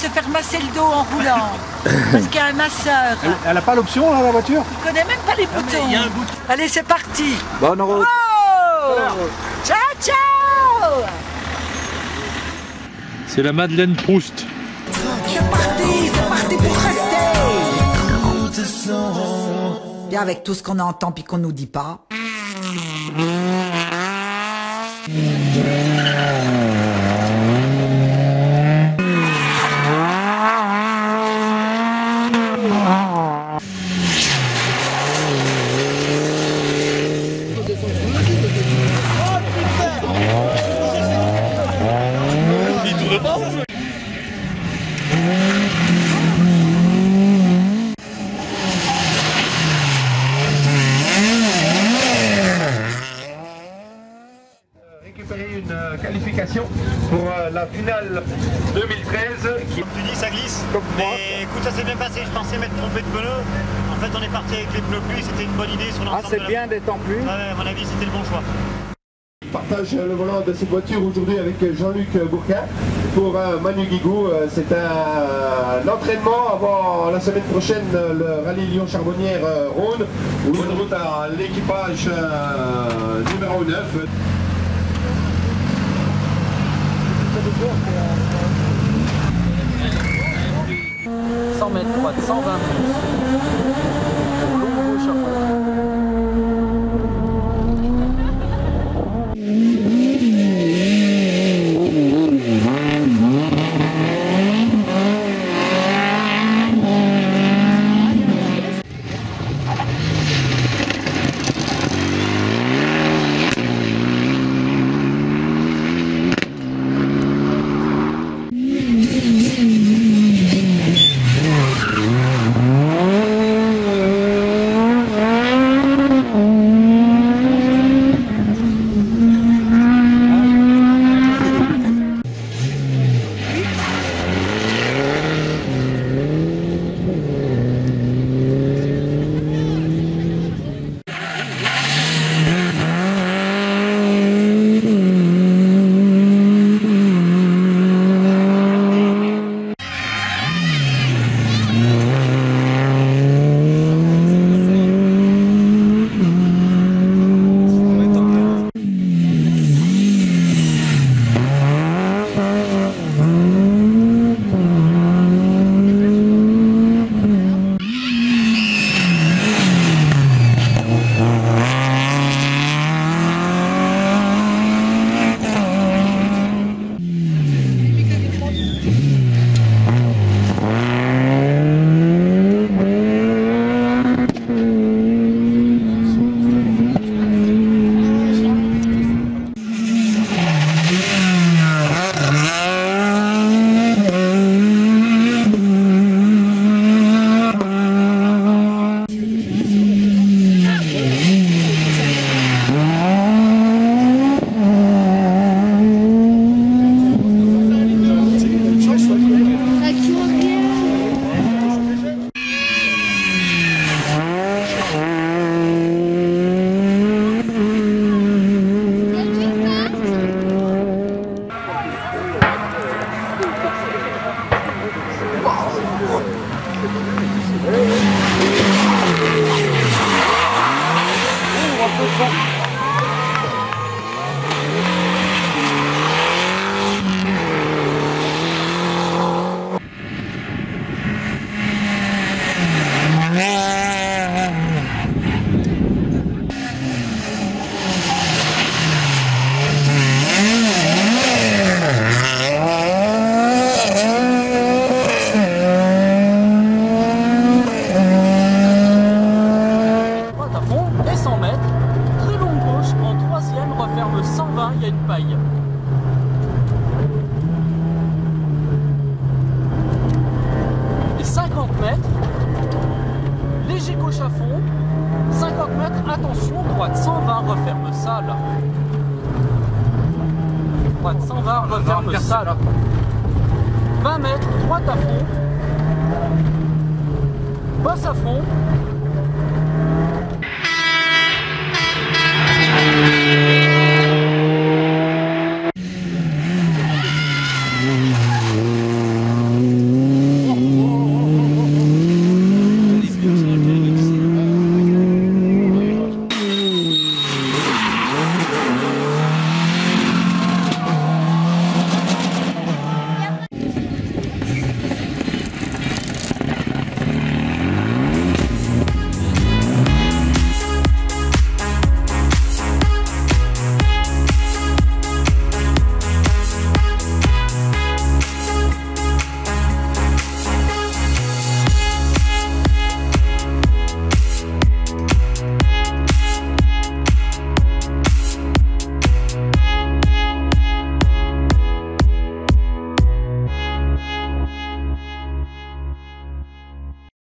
se faire masser le dos en roulant. Parce qu'il y a un masseur. Elle n'a pas l'option, là, la voiture? Il connaît même pas les boutons. Il y a un bouton. Allez, c'est parti. Bonne route. Oh, ciao, ciao. C'est la Madeleine Proust. C'est parti pour rester. Et avec tout ce qu'on entend puis qu'on nous dit pas. Récupérer une qualification pour la finale 2013 qui... Tu dis ça glisse, Comme moi. mais écoute, ça s'est bien passé. Je pensais m'être trompé de pneus. En fait, on est parti avec les pneus pluie. C'était une bonne idée sur l'ensemble. Ah, c'est bien d'être en pluie. Ouais, à mon avis, c'était le bon choix. Je partage le volant de cette voiture aujourd'hui avec Jean-Luc Bourquin pour Manu Guigou. C'est un entraînement avant la semaine prochaine, le rallye Lyon-Charbonnière-Rhône. Bonne route à l'équipage numéro 9. 100 mètres droite, 120 pouces. Long gauche à fond. Referme 120, il y a une paille. Et 50 mètres, léger gauche à fond, 50 mètres, attention, droite 120, referme ça là. Droite 120, referme ça là. 20 mètres, droite à fond, bosse à fond.